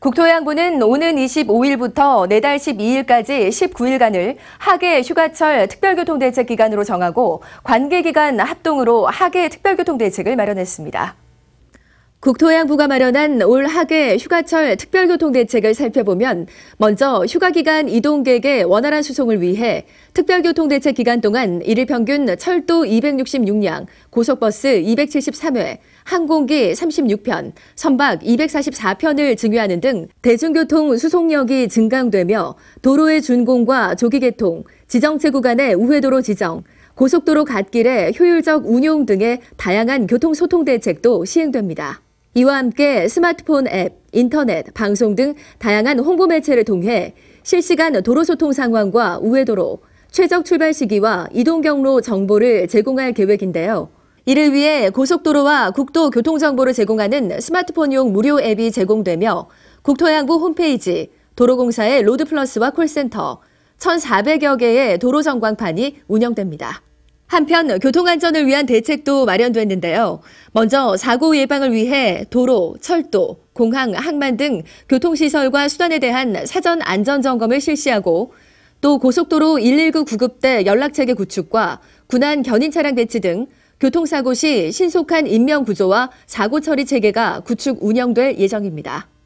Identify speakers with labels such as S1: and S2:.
S1: 국토해양부는 오는 25일부터 내달 12일까지 19일간을 하계 휴가철 특별교통대책 기간으로 정하고 관계기관 합동으로 하계 특별교통대책을 마련했습니다. 국토해양부가 마련한 올 하계 휴가철 특별교통대책을 살펴보면 먼저 휴가기간 이동객의 원활한 수송을 위해 특별교통대책 기간 동안 일일 평균 철도 266량, 고속버스 273회, 항공기 36편, 선박 244편을 증유하는 등 대중교통 수송력이 증강되며 도로의 준공과 조기 개통, 지정체 구간의 우회도로 지정, 고속도로 갓길의 효율적 운용 등의 다양한 교통소통 대책도 시행됩니다. 이와 함께 스마트폰 앱, 인터넷, 방송 등 다양한 홍보 매체를 통해 실시간 도로소통 상황과 우회도로, 최적 출발 시기와 이동 경로 정보를 제공할 계획인데요. 이를 위해 고속도로와 국도 교통정보를 제공하는 스마트폰용 무료 앱이 제공되며 국토해양부 홈페이지, 도로공사의 로드플러스와 콜센터, 1,400여 개의 도로전광판이 운영됩니다. 한편 교통안전을 위한 대책도 마련됐는데요. 먼저 사고 예방을 위해 도로, 철도, 공항, 항만 등 교통시설과 수단에 대한 사전 안전점검을 실시하고 또 고속도로 119 구급대 연락체계 구축과 군안 견인 차량 배치 등 교통사고 시 신속한 인명구조와 사고 처리 체계가 구축 운영될 예정입니다.